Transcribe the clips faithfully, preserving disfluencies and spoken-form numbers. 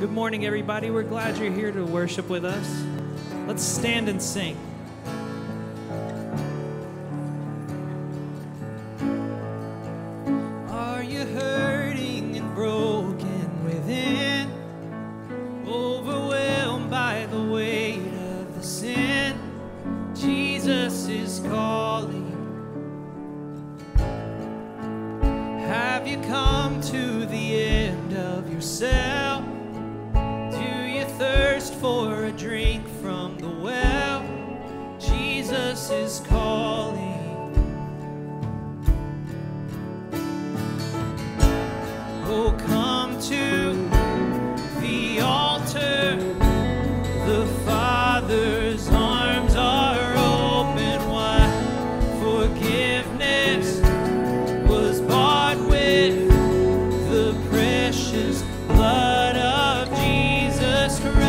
Good morning, everybody. We're glad you're here to worship with us. Let's stand and sing. Are you hurting and broken within? Overwhelmed by the weight of the sin? Jesus is calling. Have you come to the end of yourself? Thirst for a drink from the well? Jesus is calling. Oh, come to the altar. The Father's arms are open wide. Forgiveness was bought with the precious blood of Jesus Christ.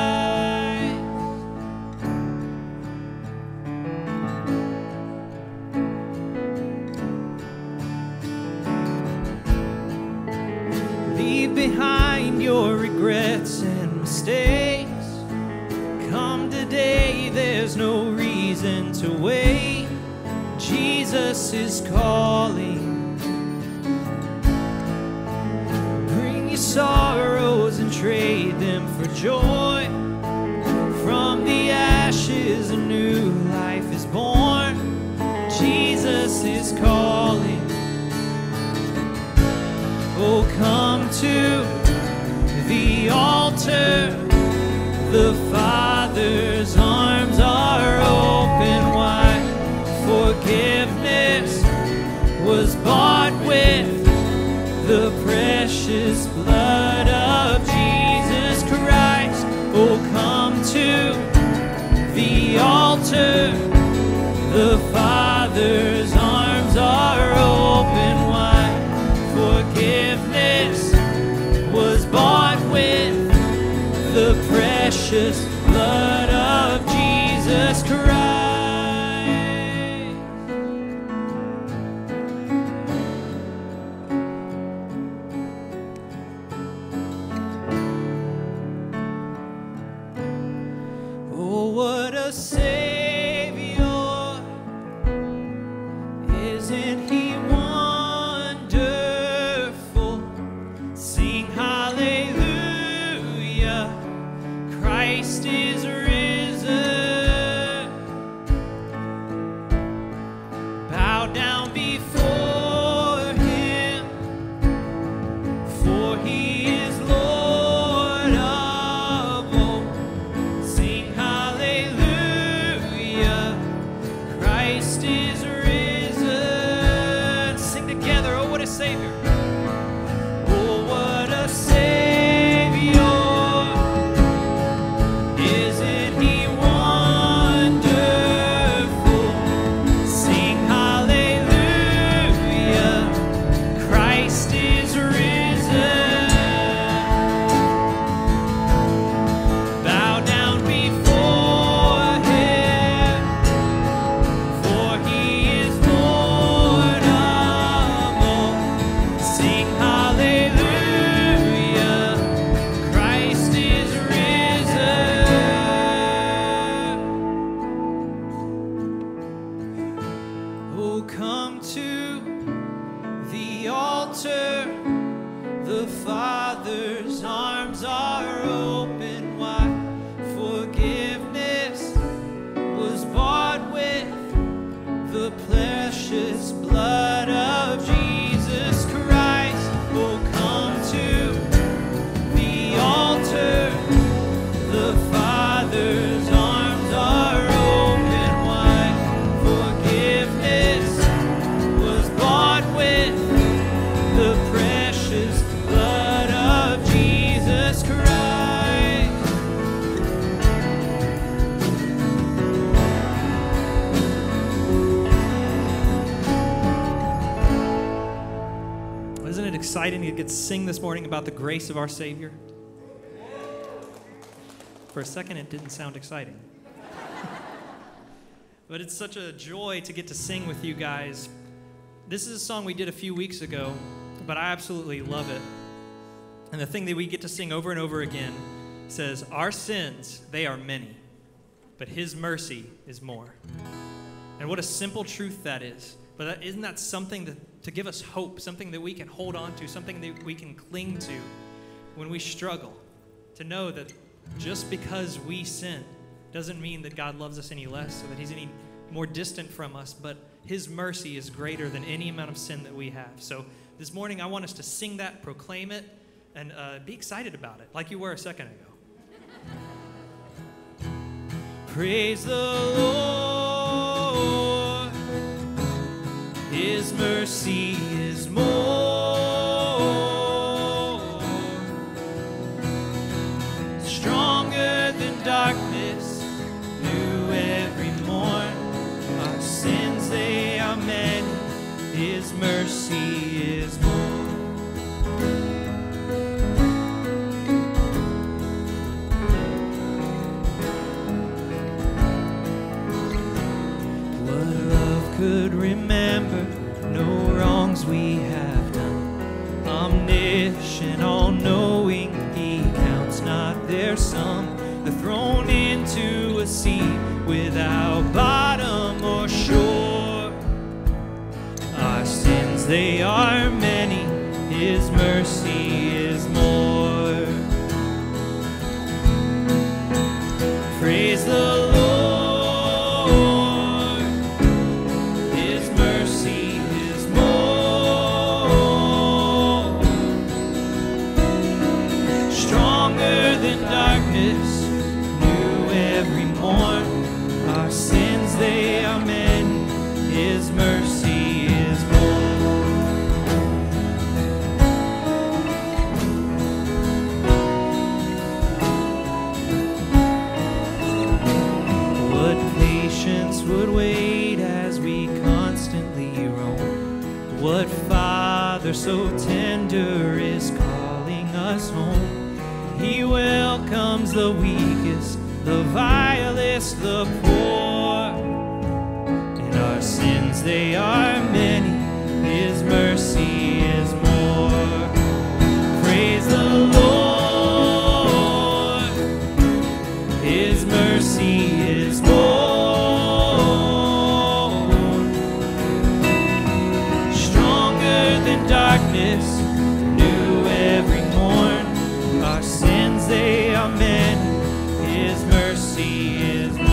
Leave behind your regrets and mistakes. Come today, there's no reason to wait. Jesus is calling. Bring your sorrows and trade them for joy. From the ashes a new life is born. Jesus is calling. Oh, come to the altar. The Father's arms are open wide. Forgiveness was bought with the precious blood of Jesus Christ. Oh, come to the altar. The Father's arms are open wide. Forgiveness was bought with the precious blood of Jesus Christ. Oh, what a Savior. Isn't He wonderful? Sing hallelujah. Christ is risen. Bow down before Him, for He is Lord of all. Sing hallelujah. Christ is risen. Sing together, oh, what a Savior. Oh, what a Savior. Isn't He wonderful? Sing hallelujah. Christ is risen. Bow down before Him, for He is Lord of all. Sing hallelujah. Christ is risen. Oh, come to the altar. The Father's arms are open wide. Forgiveness was bought with the precious blood of Jesus Christ. Oh, come to the altar. The Father's arms are open wide. Forgiveness was bought with the precious blood of Jesus Christ. Isn't it exciting to get to sing this morning about the grace of our Savior? For a second, it didn't sound exciting. But it's such a joy to get to sing with you guys. This is a song we did a few weeks ago, but I absolutely love it. And the thing that we get to sing over and over again says, our sins, they are many, but his mercy is more. And what a simple truth that is. But that, isn't that something that, to give us hope, something that we can hold on to, something that we can cling to when we struggle? To know that just because we sin doesn't mean that God loves us any less or that he's any more distant from us, but his mercy is greater than any amount of sin that we have. So this morning I want us to sing that, proclaim it, and uh, be excited about it, like you were a second ago. Praise the Lord, his mercy is more, stronger than darkness, new every morn. Our sins, they are many, his mercy is more. Could remember no wrongs we have done. Omniscient, all-knowing, he counts not their sum. They're thrown into a sea without bottom or shore. Our sins, they are many, his mercy is more. Praise the Lord. They are many, his mercy is more. What patience would wait as we constantly roam? What Father so tender is calling us home? He welcomes the weakest, the vilest, the poor. Our sins, they are many, his mercy is more. Praise the Lord, his mercy is more. Stronger than darkness, new every morn. Our sins, they are many, his mercy is more.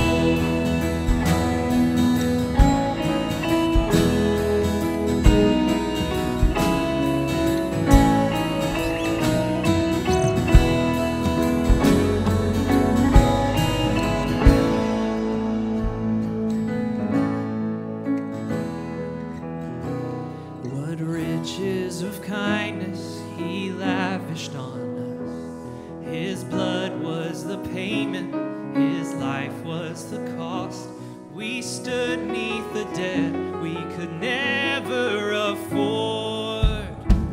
Riches of kindness he lavished on us. His blood was the payment, his life was the cost. We stood neath the debt we could never afford.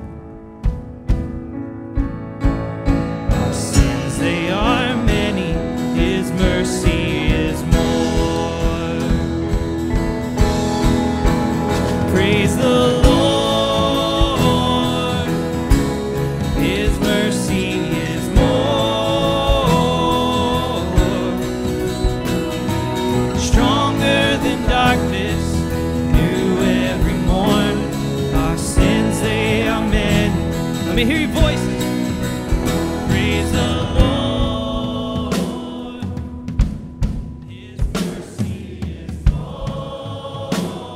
Our sins, they are many, his mercy is more. Praise the Lord. Let me hear your voices. Praise the Lord. His mercy is more.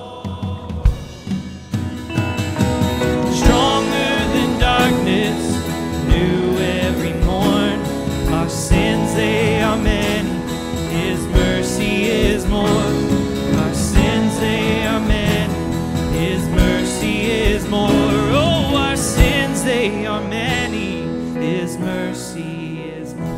Stronger than darkness, new every morn. Our sins, they are many, his mercy is more. Our sins, they are many, his mercy is more. Oh, our sins, they are many, his mercy is more.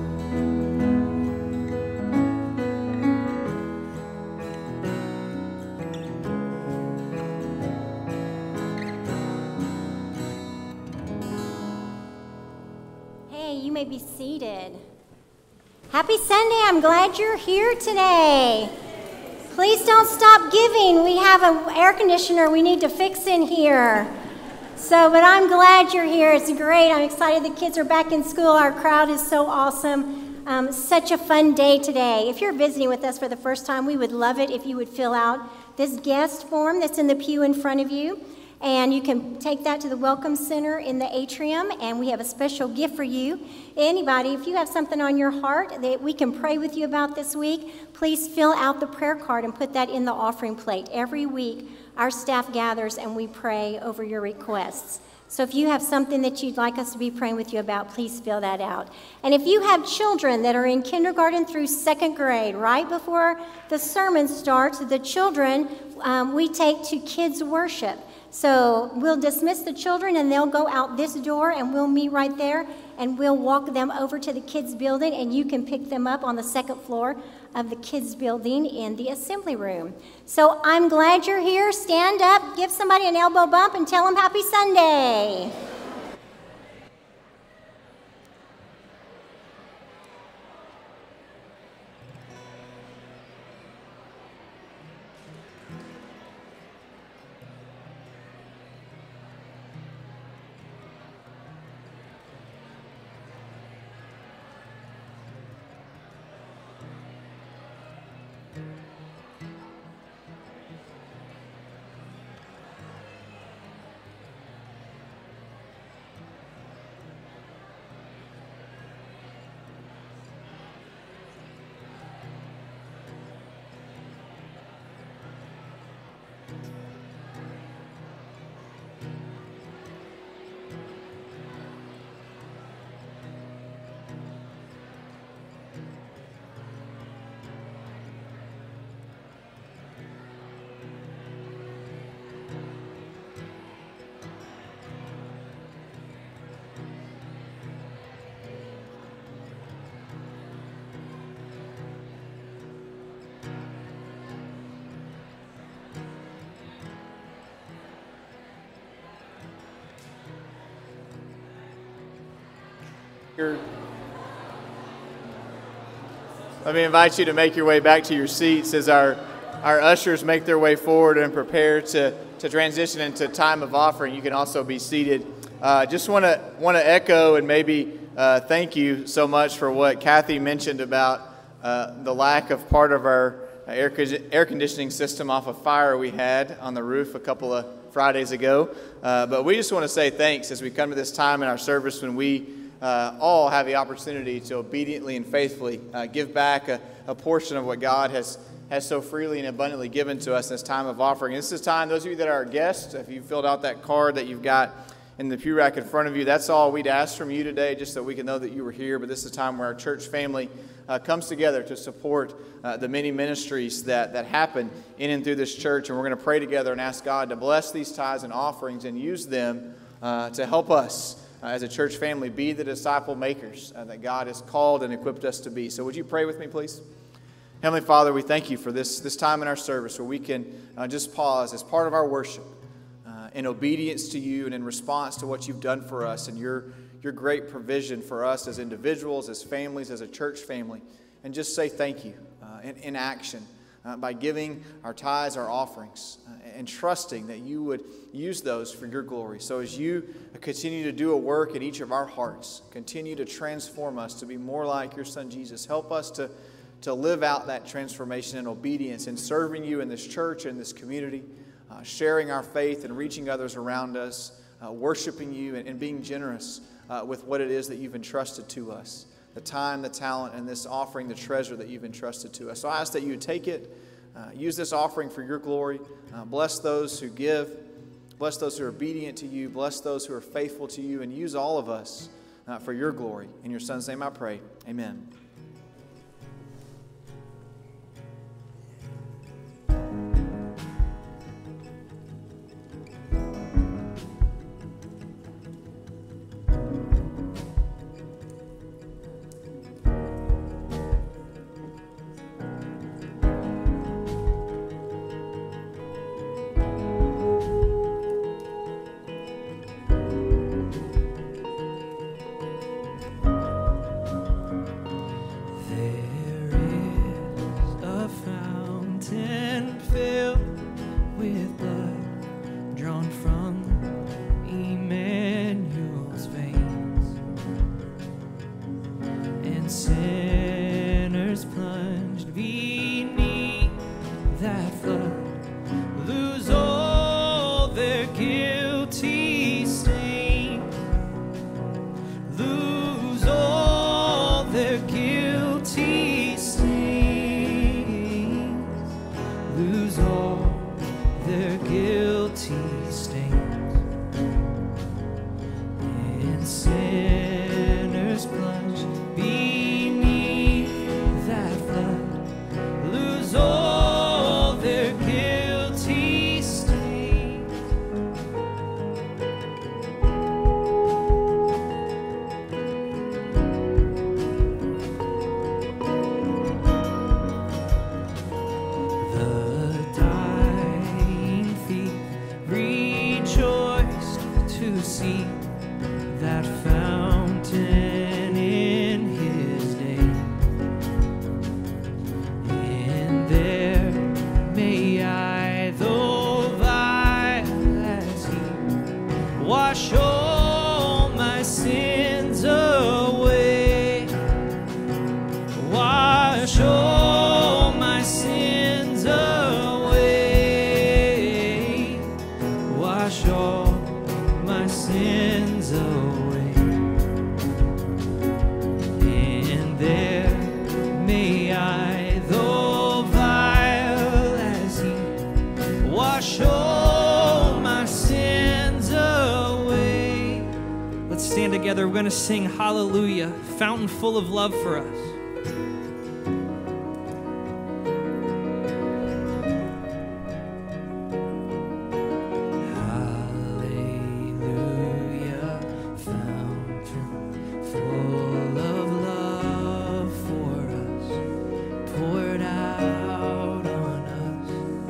Hey, you may be seated. Happy Sunday. I'm glad you're here today. Please don't stop giving. We have an air conditioner we need to fix in here. So, but I'm glad you're here. It's great. I'm excited the kids are back in school. Our crowd is so awesome. Um, such a fun day today. If you're visiting with us for the first time, we would love it if you would fill out this guest form that's in the pew in front of you. And you can take that to the Welcome Center in the atrium, and we have a special gift for you. Anybody, if you have something on your heart that we can pray with you about this week, please fill out the prayer card and put that in the offering plate. Every week, our staff gathers and we pray over your requests. So if you have something that you'd like us to be praying with you about, please fill that out. And if you have children that are in kindergarten through second grade, right before the sermon starts, the children um, we take to kids worship. So we'll dismiss the children and they'll go out this door and we'll meet right there and we'll walk them over to the kids building and you can pick them up on the second floor of the kids building in the assembly room. So I'm glad you're here. Stand up, give somebody an elbow bump and tell them happy Sunday. Let me invite you to make your way back to your seats as our, our ushers make their way forward and prepare to, to transition into time of offering. You can also be seated. Uh, just want to want to echo and maybe uh, thank you so much for what Kathy mentioned about uh, the lack of part of our air, air conditioning system off a fire we had on the roof a couple of Fridays ago. Uh, but we just want to say thanks as we come to this time in our service when we Uh, all have the opportunity to obediently and faithfully uh, give back a, a portion of what God has, has so freely and abundantly given to us in this time of offering. And this is time, those of you that are guests, if you filled out that card that you've got in the pew rack in front of you, that's all we'd ask from you today, just so we can know that you were here. But this is a time where our church family uh, comes together to support uh, the many ministries that, that happen in and through this church. And we're going to pray together and ask God to bless these tithes and offerings and use them uh, to help us Uh, as a church family, be the disciple makers uh, that God has called and equipped us to be. So would you pray with me, please? Heavenly Father, we thank you for this, this time in our service where we can uh, just pause as part of our worship uh, in obedience to you and in response to what you've done for us and your, your great provision for us as individuals, as families, as a church family, and just say thank you uh, in, in action uh, by giving our tithes, our offerings, uh, and trusting that you would use those for your glory. So as you continue to do a work in each of our hearts, continue to transform us to be more like your Son Jesus, help us to, to live out that transformation and obedience in serving you in this church and this community, uh, sharing our faith and reaching others around us, uh, worshiping you and, and being generous uh, with what it is that you've entrusted to us, the time, the talent, and this offering, the treasure that you've entrusted to us. So I ask that you would take it, uh, use this offering for your glory, uh, bless those who give, bless those who are obedient to you. Bless those who are faithful to you. And use all of us uh, for your glory. In your Son's name I pray. Amen. sinners plunged beneath that flood lose all their guilty stain, lose all their guilty stains, lose all their guilty stains, and sinners plunged beneath that flood lose all their guilty stains. The dying thief rejoiced to see that fountain in his day, and there may I, though vile as he, wash all my sins away, wash all my sins away, wash all my sins away, and there may I, though vile as he, wash all my sins away. Let's stand together. We're going to sing Hallelujah, fountain full of love for us. Hallelujah, fountain full of love for us, poured out on us.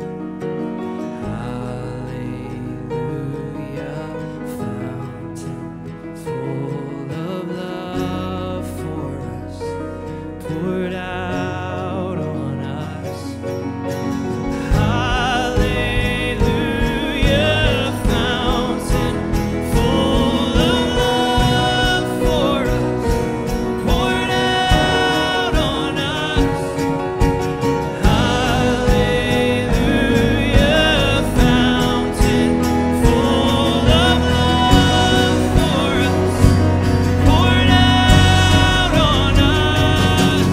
Hallelujah, fountain full of love for us, poured out on us. Hallelujah, fountain full of love for us, poured out on us. Hallelujah, fountain full of love for us, poured out on us.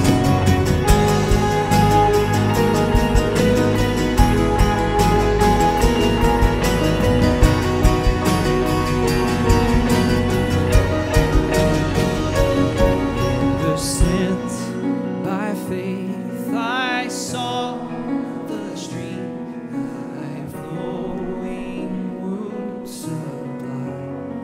Ever since by faith I saw the stream, thy flowing wounds supply,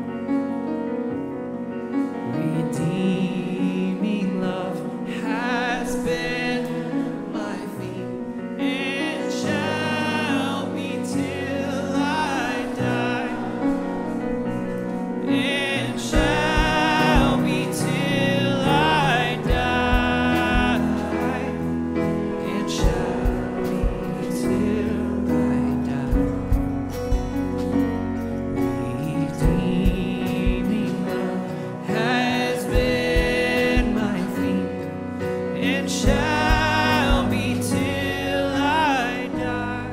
redeeming love has been my theme, and shall be till I die, and shall be till I die, and shall be till I die. Redeeming love has been my theme, and shall be till I die.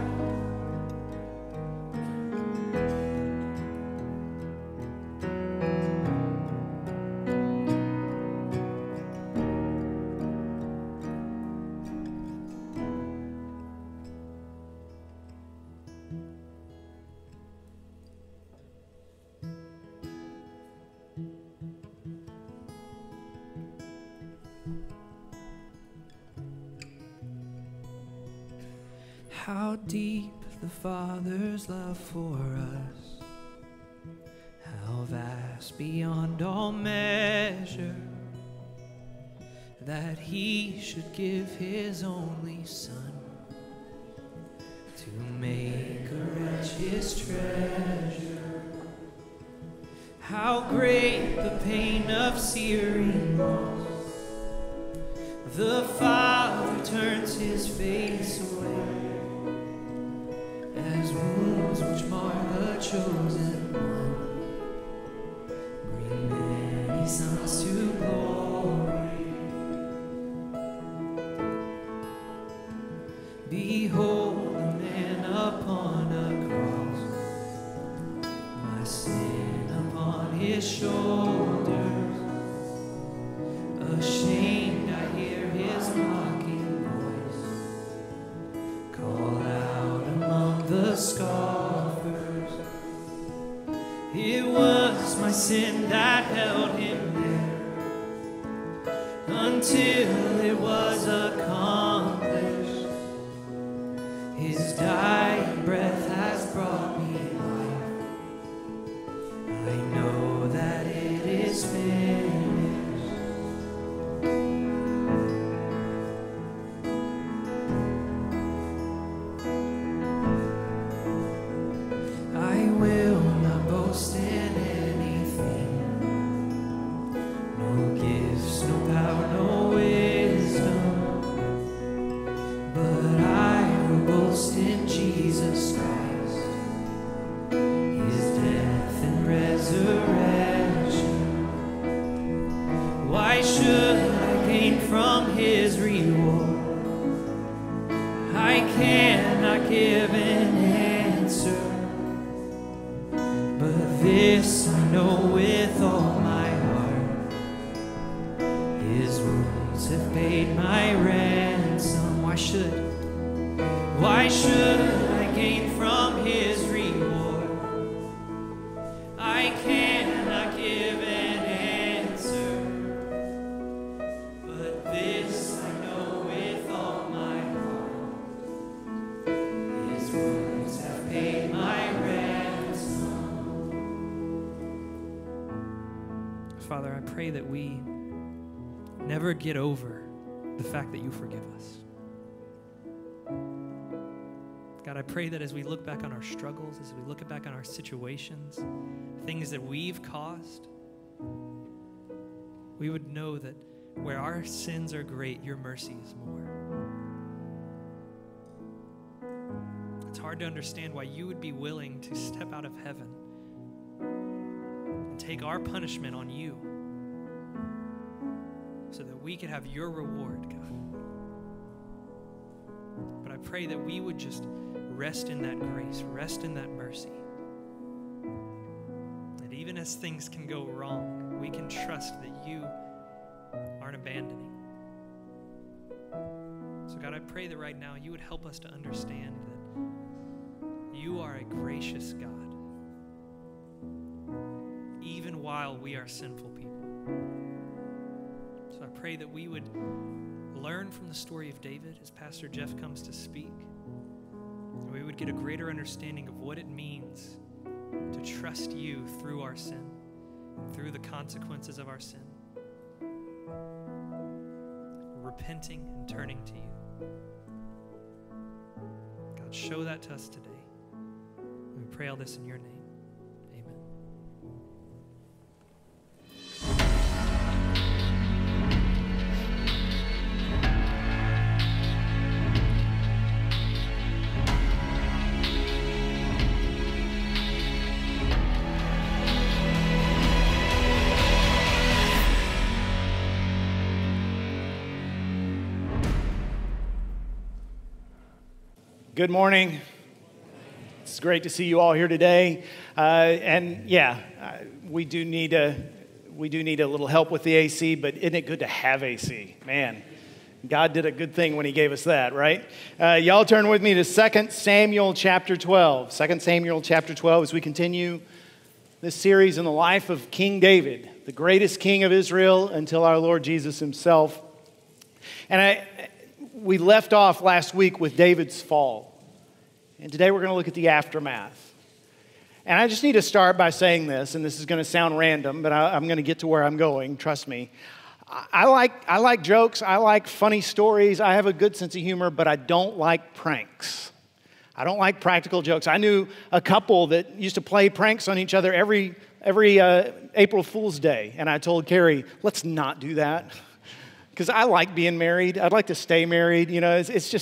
How deep the Father's love for us, how vast beyond all measure, that He should give His only Son to make a wretch His treasure. How great the pain of searing loss, the Father turns His face away, as wounds which mar the chosen one bring many sons to glory. Ashamed, I hear his mocking voice call out among the scoffers. It was my sin that held him there until it was accomplished. His dying breath has brought me life. I know that it is finished. I will not boast in anything, no gifts, no power, no wisdom, but I will boast in Jesus Christ, his death and resurrection. Why should I gain from his reward? I cannot give an answer, but this I know with all my heart, his wounds have paid my ransom. Why should, why should I gain from his reward? I cannot give an answer, but this I know with all my heart, his wounds have paid my ransom. Father, I pray that we never get over the fact that you forgive us. God, I pray that as we look back on our struggles, as we look back on our situations, things that we've caused, we would know that where our sins are great, your mercy is more. It's hard to understand why you would be willing to step out of heaven and take our punishment on you so that we could have your reward, God. But I pray that we would just rest in that grace, rest in that mercy. That even as things can go wrong, we can trust that you aren't abandoning. So God, I pray that right now you would help us to understand that you are a gracious God, even while we are sinful people. So I pray that we would learn from the story of David as Pastor Jeff comes to speak. And we would get a greater understanding of what it means to trust you through our sin, and through the consequences of our sin. Repenting and turning to you. God, show that to us today. And we pray all this in your name. Amen. Good morning. It's great to see you all here today. Uh, and yeah, uh, we do need a we do need a little help with the A C, but isn't it good to have A C? Man, God did a good thing when he gave us that, right? Uh, y'all turn with me to Second Samuel chapter twelve. Second Samuel chapter twelve as we continue this series in the life of King David, the greatest king of Israel until our Lord Jesus himself. And I We left off last week with David's fall. And today we're going to look at the aftermath. And I just need to start by saying this, and this is going to sound random, but I, I'm going to get to where I'm going, trust me. I, I like I like jokes, I like funny stories, I have a good sense of humor, but I don't like pranks. I don't like practical jokes. I knew a couple that used to play pranks on each other every, every uh, April Fool's Day, and I told Carrie, let's not do that. Because I like being married. I'd like to stay married. You know, it's, it's just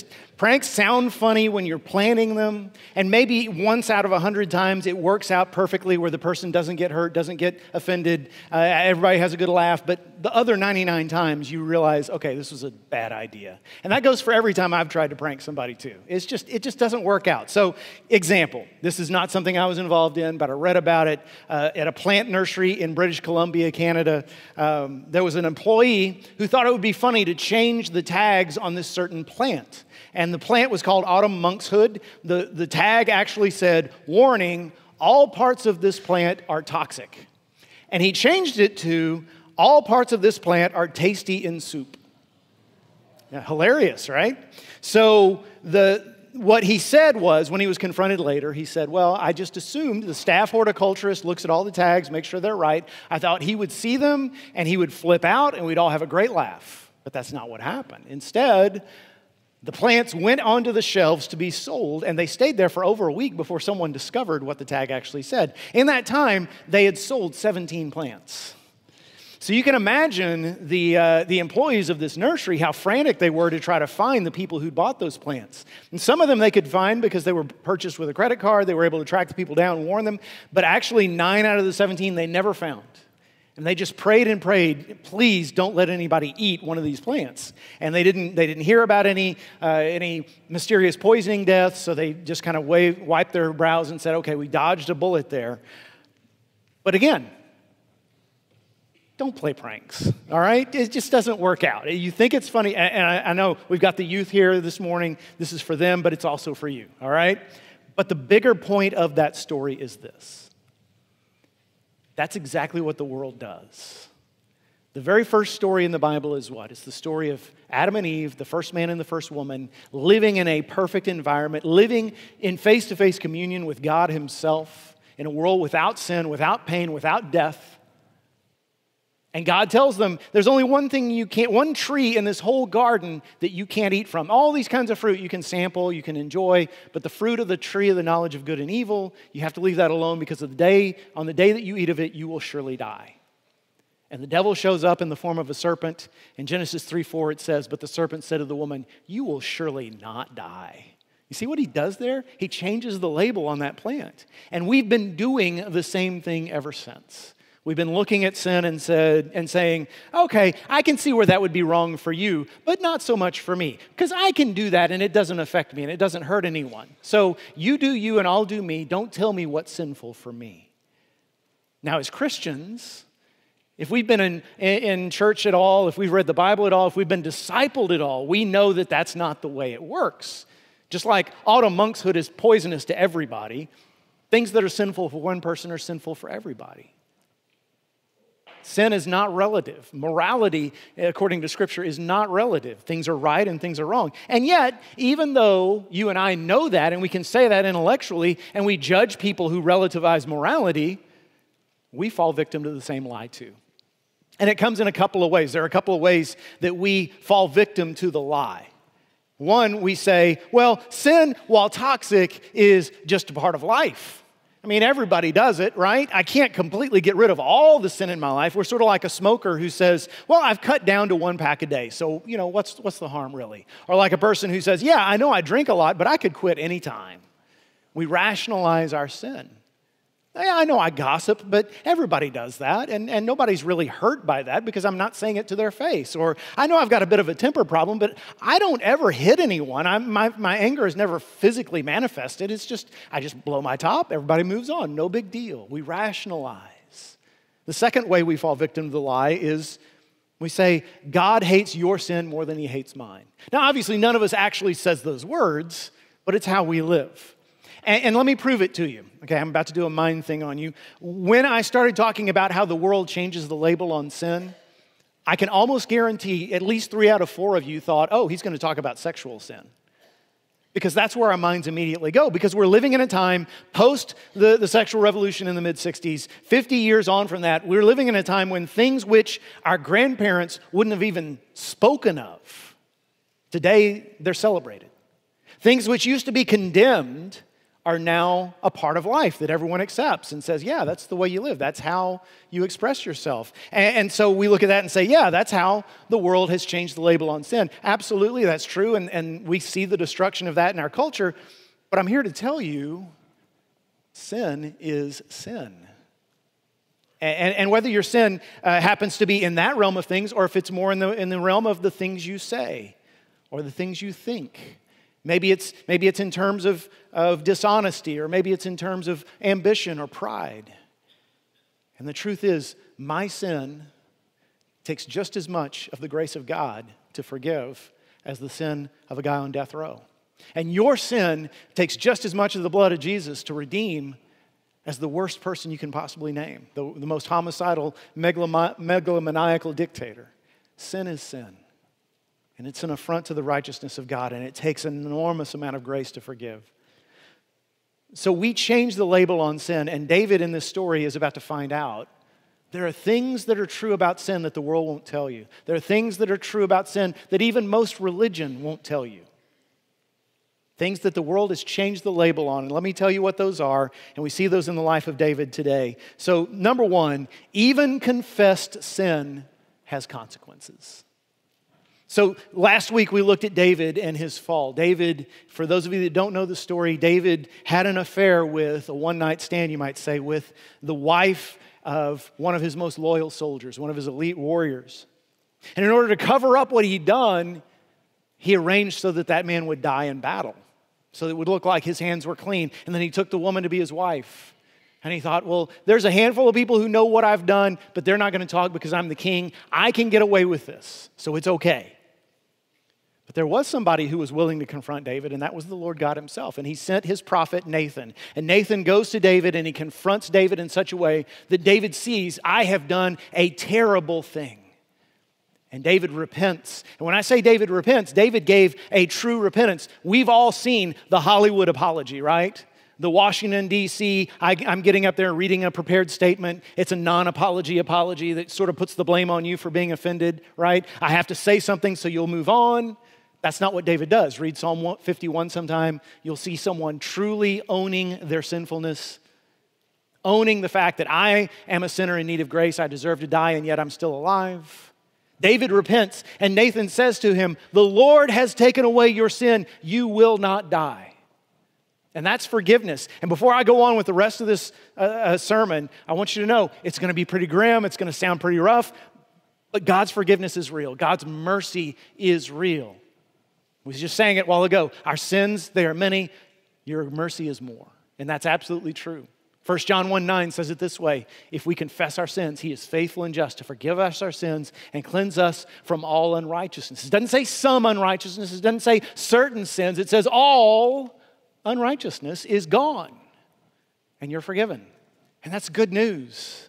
Pranks sound funny when you're planning them, and maybe once out of a hundred times it works out perfectly where the person doesn't get hurt, doesn't get offended, uh, everybody has a good laugh, but the other ninety-nine times you realize, okay, this was a bad idea. And that goes for every time I've tried to prank somebody too. It's just, it just doesn't work out. So, example, this is not something I was involved in, but I read about it uh, at a plant nursery in British Columbia, Canada. Um, there was an employee who thought it would be funny to change the tags on this certain plant. And the plant was called Autumn Monkshood. The, the tag actually said, warning, all parts of this plant are toxic. And he changed it to, all parts of this plant are tasty in soup. Now, hilarious, right? So the what he said was, when he was confronted later, he said, well, I just assumed the staff horticulturist looks at all the tags, make sure they're right. I thought he would see them and he would flip out and we'd all have a great laugh. But that's not what happened. Instead, the plants went onto the shelves to be sold, and they stayed there for over a week before someone discovered what the tag actually said. In that time, they had sold seventeen plants. So you can imagine the, uh, the employees of this nursery, how frantic they were to try to find the people who'd bought those plants. And some of them they could find because they were purchased with a credit card. They were able to track the people down and warn them. But actually, nine out of the seventeen they never found. And they just prayed and prayed, please don't let anybody eat one of these plants. And they didn't, they didn't hear about any, uh, any mysterious poisoning deaths, so they just kind of waved, wiped their brows and said, okay, we dodged a bullet there. But again, don't play pranks, all right? It just doesn't work out. You think it's funny, and I, I know we've got the youth here this morning. This is for them, but it's also for you, all right? But the bigger point of that story is this. That's exactly what the world does. The very first story in the Bible is what? It's the story of Adam and Eve, the first man and the first woman, living in a perfect environment, living in face-to-face communion with God himself, in a world without sin, without pain, without death. And God tells them, there's only one thing you can't, one tree in this whole garden that you can't eat from. All these kinds of fruit you can sample, you can enjoy, but the fruit of the tree of the knowledge of good and evil, you have to leave that alone because of the day, on the day that you eat of it, you will surely die. And the devil shows up in the form of a serpent. In Genesis three four it says, but the serpent said to the woman, you will surely not die. You see what he does there? He changes the label on that plant. And we've been doing the same thing ever since. We've been looking at sin and said and saying, okay, I can see where that would be wrong for you, but not so much for me, because I can do that and it doesn't affect me and it doesn't hurt anyone. So you do you and I'll do me. Don't tell me what's sinful for me. Now, as Christians, if we've been in, in church at all, if we've read the Bible at all, if we've been discipled at all, we know that that's not the way it works. Just like autumn monkshood is poisonous to everybody, things that are sinful for one person are sinful for everybody. Sin is not relative. Morality, according to Scripture, is not relative. Things are right and things are wrong. And yet, even though you and I know that, and we can say that intellectually, and we judge people who relativize morality, we fall victim to the same lie too. And it comes in a couple of ways. There are a couple of ways that we fall victim to the lie. One, we say, well, sin, while toxic, is just a part of life. I mean, everybody does it, right? I can't completely get rid of all the sin in my life. We're sort of like a smoker who says, well, I've cut down to one pack a day, so, you know, what's, what's the harm really? Or like a person who says, yeah, I know I drink a lot, but I could quit anytime. We rationalize our sin. Yeah, I know I gossip, but everybody does that, and, and nobody's really hurt by that because I'm not saying it to their face. Or I know I've got a bit of a temper problem, but I don't ever hit anyone. I'm, my, my anger is never physically manifested. It's just, I just blow my top, everybody moves on, no big deal. We rationalize. The second way we fall victim to the lie is we say, God hates your sin more than he hates mine. Now, obviously, none of us actually says those words, but it's how we live. And, and let me prove it to you. Okay, I'm about to do a mind thing on you. When I started talking about how the world changes the label on sin, I can almost guarantee at least three out of four of you thought, oh, he's going to talk about sexual sin. Because that's where our minds immediately go. Because we're living in a time post the, the sexual revolution in the mid sixties, fifty years on from that, we're living in a time when things which our grandparents wouldn't have even spoken of, today they're celebrated. Things which used to be condemned are now a part of life that everyone accepts and says, yeah, that's the way you live. That's how you express yourself. And, and so we look at that and say, yeah, that's how the world has changed the label on sin. Absolutely, that's true, and, and we see the destruction of that in our culture. But I'm here to tell you, sin is sin. And, and whether your sin uh, happens to be in that realm of things, or if it's more in the, in the realm of the things you say or the things you think. Maybe it's, maybe it's in terms of, of dishonesty, or maybe it's in terms of ambition or pride. And the truth is, my sin takes just as much of the grace of God to forgive as the sin of a guy on death row. And your sin takes just as much of the blood of Jesus to redeem as the worst person you can possibly name, the, the most homicidal, megaloma, megalomaniacal dictator. Sin is sin. And it's an affront to the righteousness of God, and it takes an enormous amount of grace to forgive. So we change the label on sin, and David in this story is about to find out there are things that are true about sin that the world won't tell you. There are things that are true about sin that even most religion won't tell you. Things that the world has changed the label on. And let me tell you what those are, and we see those in the life of David today. So number one, even confessed sin has consequences. So last week we looked at David and his fall. David, for those of you that don't know the story, David had an affair with, a one-night stand you might say, with the wife of one of his most loyal soldiers, one of his elite warriors. And in order to cover up what he'd done, he arranged so that that man would die in battle, so that it would look like his hands were clean. And then he took the woman to be his wife. And he thought, well, there's a handful of people who know what I've done, but they're not going to talk because I'm the king. I can get away with this, so it's okay. But there was somebody who was willing to confront David, and that was the Lord God himself. And he sent his prophet Nathan. And Nathan goes to David, and he confronts David in such a way that David sees, I have done a terrible thing. And David repents. And when I say David repents, David gave a true repentance. We've all seen the Hollywood apology, right? The Washington, D C, I, I'm getting up there reading a prepared statement. It's a non-apology apology that sort of puts the blame on you for being offended, right? I have to say something so you'll move on. That's not what David does. Read Psalm fifty-one sometime. You'll see someone truly owning their sinfulness, owning the fact that I am a sinner in need of grace. I deserve to die, and yet I'm still alive. David repents, and Nathan says to him, the Lord has taken away your sin. You will not die. And that's forgiveness. And before I go on with the rest of this uh, uh, sermon, I want you to know it's going to be pretty grim. It's going to sound pretty rough. But God's forgiveness is real. God's mercy is real. We was just saying it a while ago. Our sins, they are many. Your mercy is more. And that's absolutely true. First John one nine says it this way. If we confess our sins, he is faithful and just to forgive us our sins and cleanse us from all unrighteousness. It doesn't say some unrighteousness. It doesn't say certain sins. It says all unrighteousness is gone. And you're forgiven. And that's good news.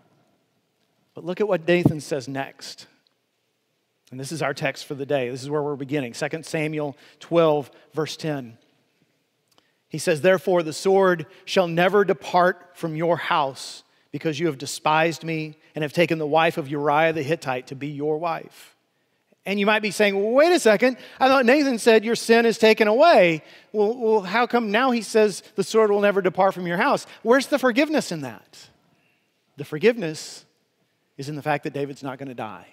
But look at what Nathan says next. And this is our text for the day. This is where we're beginning. Second Samuel twelve, verse ten. He says, therefore the sword shall never depart from your house because you have despised me and have taken the wife of Uriah the Hittite to be your wife. And you might be saying, well, wait a second. I thought Nathan said your sin is taken away. Well, well, how come now he says the sword will never depart from your house? Where's the forgiveness in that? The forgiveness is in the fact that David's not going to die.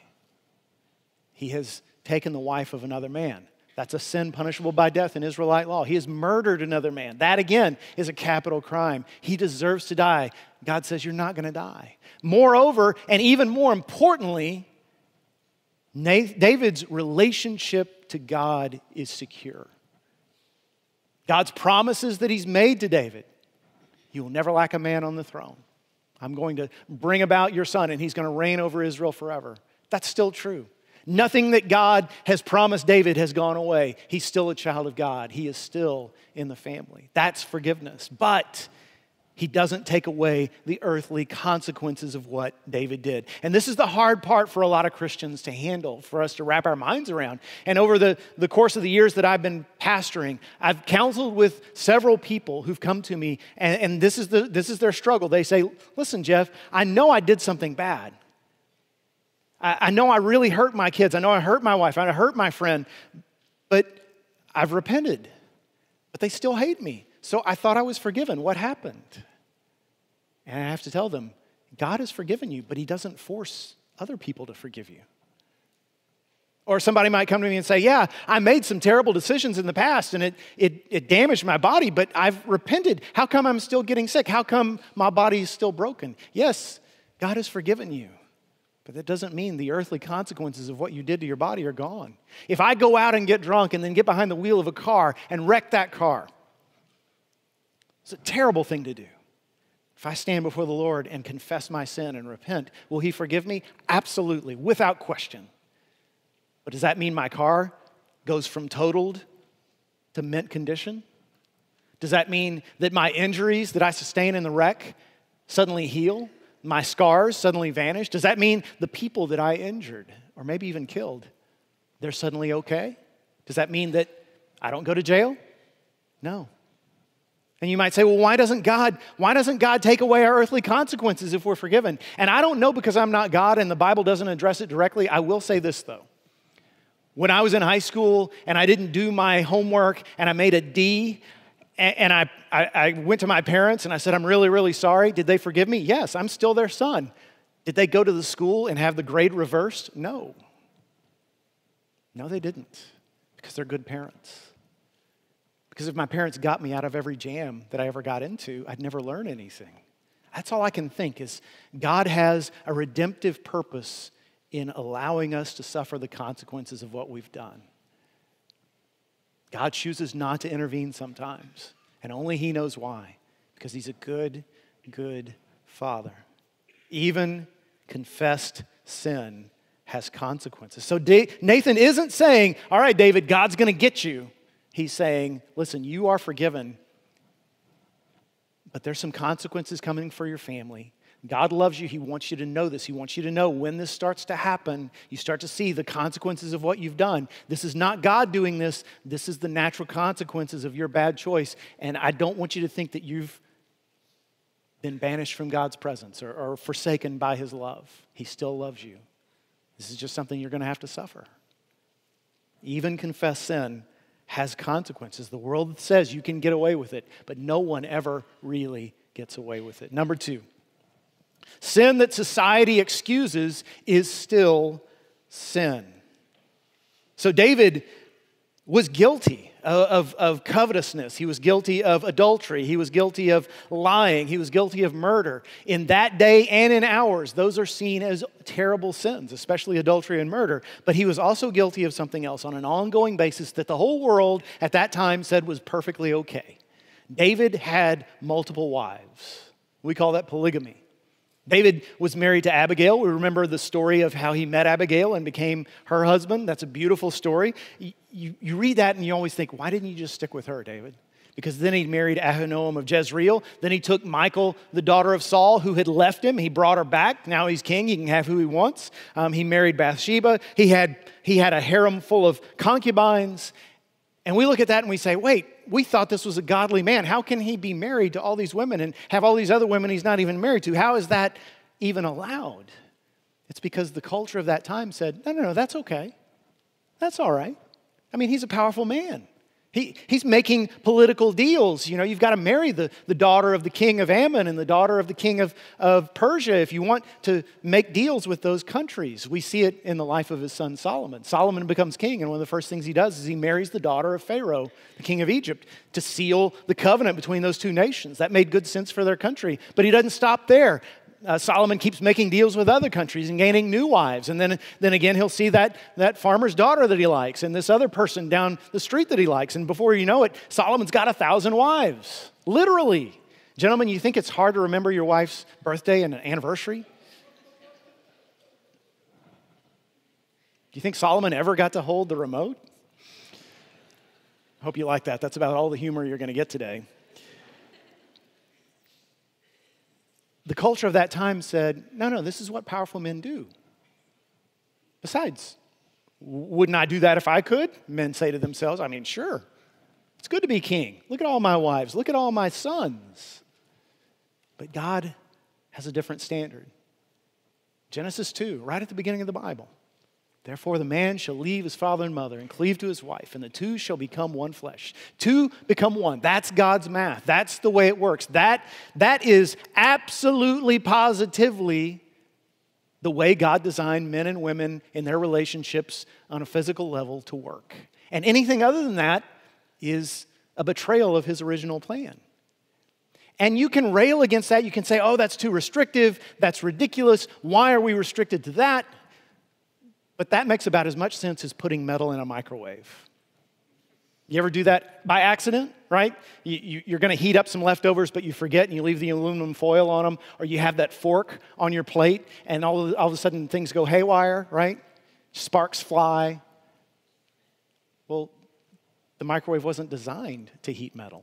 He has taken the wife of another man. That's a sin punishable by death in Israelite law. He has murdered another man. That, again, is a capital crime. He deserves to die. God says, you're not going to die. Moreover, and even more importantly, David's relationship to God is secure. God's promises that he's made to David, you will never lack a man on the throne. I'm going to bring about your son, and he's going to reign over Israel forever. That's still true. Nothing that God has promised David has gone away. He's still a child of God. He is still in the family. That's forgiveness. But he doesn't take away the earthly consequences of what David did. And this is the hard part for a lot of Christians to handle, for us to wrap our minds around. And over the, the course of the years that I've been pastoring, I've counseled with several people who've come to me, and, and this is the this is their struggle. They say, listen, Jeff, I know I did something bad. I know I really hurt my kids. I know I hurt my wife. I hurt my friend. But I've repented. But they still hate me. So I thought I was forgiven. What happened? And I have to tell them, God has forgiven you, but he doesn't force other people to forgive you. Or somebody might come to me and say, yeah, I made some terrible decisions in the past and it, it, it damaged my body, but I've repented. How come I'm still getting sick? How come my body is still broken? Yes, God has forgiven you, but that doesn't mean the earthly consequences of what you did to your body are gone. If I go out and get drunk and then get behind the wheel of a car and wreck that car, it's a terrible thing to do. If I stand before the Lord and confess my sin and repent, will he forgive me? Absolutely, without question. But does that mean my car goes from totaled to mint condition? Does that mean that my injuries that I sustain in the wreck suddenly heal? My scars suddenly vanish? Does that mean the people that I injured or maybe even killed, they're suddenly okay? Does that mean that I don't go to jail? No. And you might say, well, why doesn't God, why doesn't God take away our earthly consequences if we're forgiven? And I don't know because I'm not God and the Bible doesn't address it directly. I will say this though. When I was in high school and I didn't do my homework and I made a D and, and I, I, I went to my parents and I said, I'm really, really sorry. Did they forgive me? Yes, I'm still their son. Did they go to the school and have the grade reversed? No. No, they didn't because they're good parents. Because if my parents got me out of every jam that I ever got into, I'd never learn anything. That's all I can think is God has a redemptive purpose in allowing us to suffer the consequences of what we've done. God chooses not to intervene sometimes, and only he knows why, because he's a good, good Father. Even confessed sin has consequences. So Nathan isn't saying, all right, David, God's going to get you. He's saying, listen, you are forgiven, but there's some consequences coming for your family. God loves you. He wants you to know this. He wants you to know when this starts to happen, you start to see the consequences of what you've done. This is not God doing this. This is the natural consequences of your bad choice. And I don't want you to think that you've been banished from God's presence or, or forsaken by his love. He still loves you. This is just something you're going to have to suffer. Even confessed sin has consequences. The world says you can get away with it, but no one ever really gets away with it. Number two. Sin that society excuses is still sin. So David was guilty of, of covetousness. He was guilty of adultery. He was guilty of lying. He was guilty of murder. In that day and in ours, those are seen as terrible sins, especially adultery and murder. But he was also guilty of something else on an ongoing basis that the whole world at that time said was perfectly okay. David had multiple wives. We call that polygamy. David was married to Abigail. We remember the story of how he met Abigail and became her husband. That's a beautiful story. You, you, you read that and you always think, why didn't you just stick with her, David? Because then he married Ahinoam of Jezreel. Then he took Michal, the daughter of Saul, who had left him. He brought her back. Now he's king. He can have who he wants. Um, he married Bathsheba. He had, he had a harem full of concubines. And we look at that and we say, wait, we thought this was a godly man. How can he be married to all these women and have all these other women he's not even married to? How is that even allowed? It's because the culture of that time said, no, no, no, that's okay. That's all right. I mean, he's a powerful man. He, he's making political deals. You know, you've got to marry the, the daughter of the king of Ammon and the daughter of the king of, of Persia if you want to make deals with those countries. We see it in the life of his son Solomon. Solomon becomes king, and one of the first things he does is he marries the daughter of Pharaoh, the king of Egypt, to seal the covenant between those two nations. That made good sense for their country. But he doesn't stop there. Uh, Solomon keeps making deals with other countries and gaining new wives. And then, then again, he'll see that, that farmer's daughter that he likes and this other person down the street that he likes. And before you know it, Solomon's got a thousand wives. Literally. Gentlemen, you think it's hard to remember your wife's birthday and anniversary? Do you think Solomon ever got to hold the remote? I hope you like that. That's about all the humor you're going to get today. The culture of that time said, no, no, this is what powerful men do. Besides, wouldn't I do that if I could? Men say to themselves, I mean, sure. It's good to be king. Look at all my wives. Look at all my sons. But God has a different standard. Genesis two, right at the beginning of the Bible. Therefore the man shall leave his father and mother and cleave to his wife, and the two shall become one flesh. Two become one. That's God's math. That's the way it works. That, that is absolutely, positively the way God designed men and women in their relationships on a physical level to work. And anything other than that is a betrayal of his original plan. And you can rail against that. You can say, oh, that's too restrictive. That's ridiculous. Why are we restricted to that? But that makes about as much sense as putting metal in a microwave. You ever do that by accident, right? You, you, you're going to heat up some leftovers, but you forget and you leave the aluminum foil on them, or you have that fork on your plate, and all of, all of a sudden things go haywire, right? Sparks fly. Well, the microwave wasn't designed to heat metal.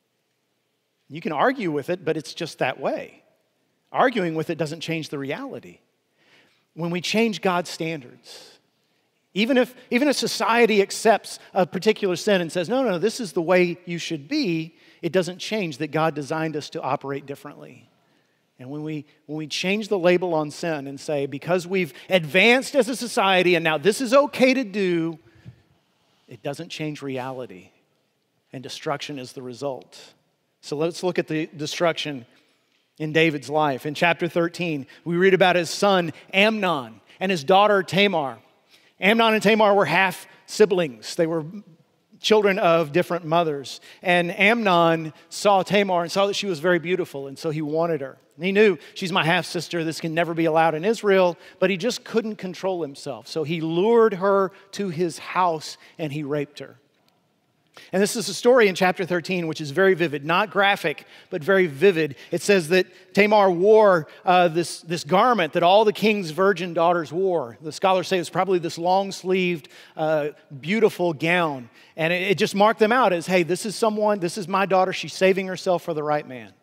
You can argue with it, but it's just that way. Arguing with it doesn't change the reality. When we change God's standards, even if, even if society accepts a particular sin and says, no, no, this is the way you should be, it doesn't change that God designed us to operate differently. And when we, when we change the label on sin and say, because we've advanced as a society and now this is okay to do, it doesn't change reality. And destruction is the result. So let's look at the destruction in David's life. In chapter thirteen, we read about his son Amnon and his daughter Tamar. Amnon and Tamar were half siblings. They were children of different mothers. And Amnon saw Tamar and saw that she was very beautiful, and so he wanted her. And he knew, she's my half-sister, this can never be allowed in Israel, but he just couldn't control himself. So he lured her to his house and he raped her. And this is a story in chapter thirteen, which is very vivid, not graphic, but very vivid. It says that Tamar wore uh, this, this garment that all the king's virgin daughters wore. The scholars say it was probably this long-sleeved, uh, beautiful gown. And it, it just marked them out as, hey, this is someone, this is my daughter, she's saving herself for the right man.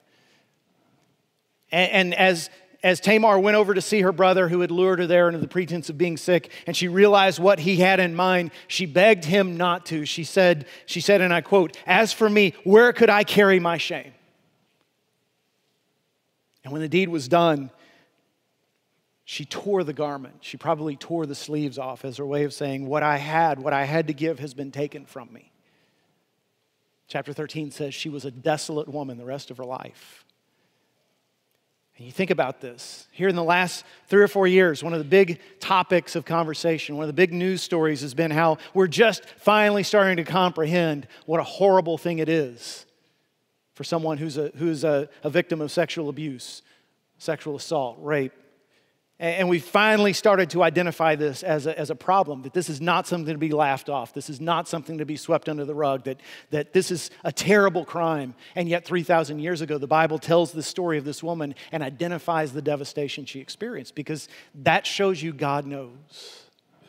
And, and as... As Tamar went over to see her brother who had lured her there under the pretense of being sick, and she realized what he had in mind, she begged him not to. She said, she said, and I quote, "As for me, where could I carry my shame?" And when the deed was done, she tore the garment. She probably tore the sleeves off as her way of saying, what I had, what I had to give has been taken from me. Chapter thirteen says she was a desolate woman the rest of her life. And you think about this. Here in the last three or four years, one of the big topics of conversation, one of the big news stories has been how we're just finally starting to comprehend what a horrible thing it is for someone who's a, who's a, a victim of sexual abuse, sexual assault, rape. And we finally started to identify this as a, as a problem, that this is not something to be laughed off. This is not something to be swept under the rug, that, that this is a terrible crime. And yet three thousand years ago, the Bible tells the story of this woman and identifies the devastation she experienced, because that shows you God knows.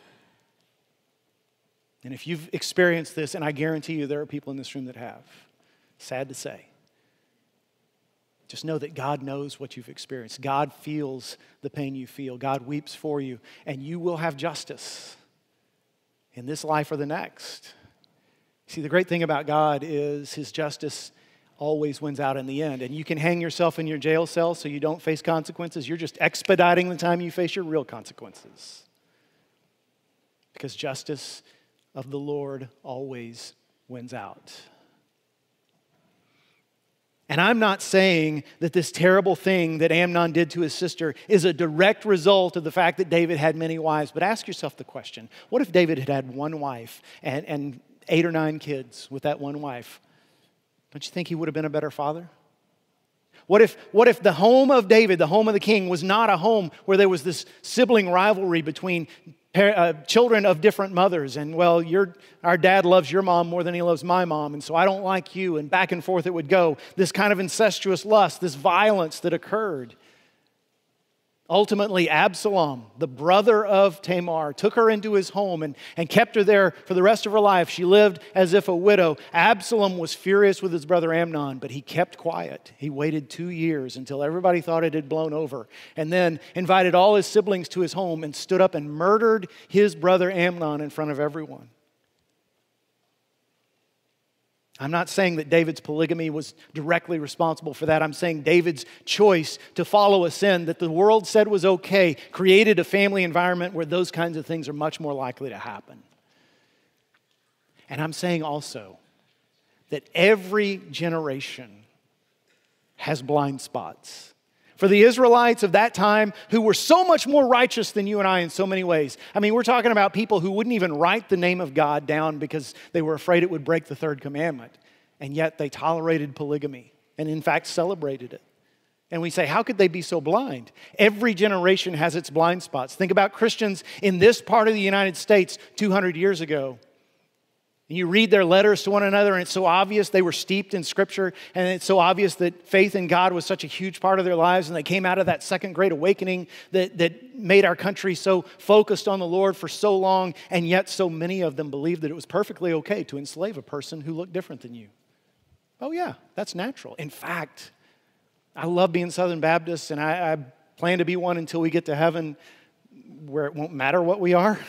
And if you've experienced this, and I guarantee you there are people in this room that have, sad to say, just know that God knows what you've experienced. God feels the pain you feel. God weeps for you, and you will have justice in this life or the next. See, the great thing about God is his justice always wins out in the end. And you can hang yourself in your jail cell so you don't face consequences. You're just expediting the time you face your real consequences. Because justice of the Lord always wins out. And I'm not saying that this terrible thing that Amnon did to his sister is a direct result of the fact that David had many wives. But ask yourself the question, what if David had had one wife and, and eight or nine kids with that one wife? Don't you think he would have been a better father? What if, what if the home of David, the home of the king, was not a home where there was this sibling rivalry between Uh, children of different mothers, and well, your, our dad loves your mom more than he loves my mom, and so I don't like you, and back and forth it would go. This kind of incestuous lust, this violence that occurred. Ultimately, Absalom, the brother of Tamar, took her into his home and, and kept her there for the rest of her life. She lived as if a widow. Absalom was furious with his brother Amnon, but he kept quiet. He waited two years until everybody thought it had blown over, and then invited all his siblings to his home and stood up and murdered his brother Amnon in front of everyone. I'm not saying that David's polygamy was directly responsible for that. I'm saying David's choice to follow a sin that the world said was okay created a family environment where those kinds of things are much more likely to happen. And I'm saying also that every generation has blind spots. For the Israelites of that time, who were so much more righteous than you and I in so many ways. I mean, we're talking about people who wouldn't even write the name of God down because they were afraid it would break the third commandment. And yet they tolerated polygamy and in fact celebrated it. And we say, how could they be so blind? Every generation has its blind spots. Think about Christians in this part of the United States two hundred years ago. And you read their letters to one another, and it's so obvious they were steeped in Scripture, and it's so obvious that faith in God was such a huge part of their lives, and they came out of that second great awakening that, that made our country so focused on the Lord for so long, and yet so many of them believed that it was perfectly okay to enslave a person who looked different than you. Oh yeah, that's natural. In fact, I love being Southern Baptist, and I, I plan to be one until we get to heaven where it won't matter what we are.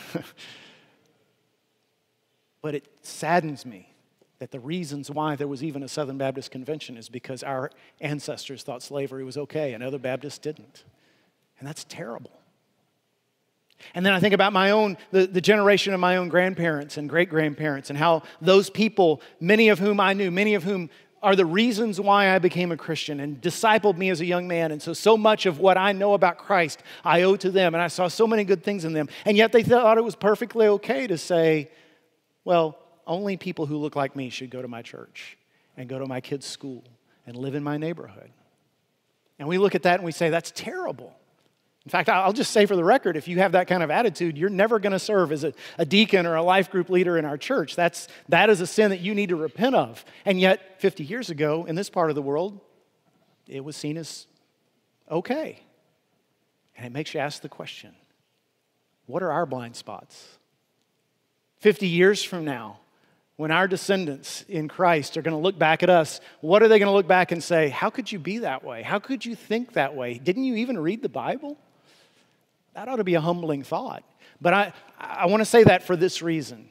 But it saddens me that the reasons why there was even a Southern Baptist convention is because our ancestors thought slavery was okay and other Baptists didn't. And that's terrible. And then I think about my own, the, the generation of my own grandparents and great-grandparents and how those people, many of whom I knew, many of whom are the reasons why I became a Christian and discipled me as a young man. And so, so much of what I know about Christ, I owe to them. And I saw so many good things in them. And yet they thought it was perfectly okay to say, well, only people who look like me should go to my church and go to my kids' school and live in my neighborhood. And we look at that and we say, that's terrible. In fact, I'll just say for the record, if you have that kind of attitude, you're never going to serve as a, a deacon or a life group leader in our church. That's, that is a sin that you need to repent of. And yet, fifty years ago, in this part of the world, it was seen as okay. And it makes you ask the question, what are our blind spots? fifty years from now, when our descendants in Christ are going to look back at us, what are they going to look back and say, how could you be that way? How could you think that way? Didn't you even read the Bible? That ought to be a humbling thought. But I, I want to say that for this reason.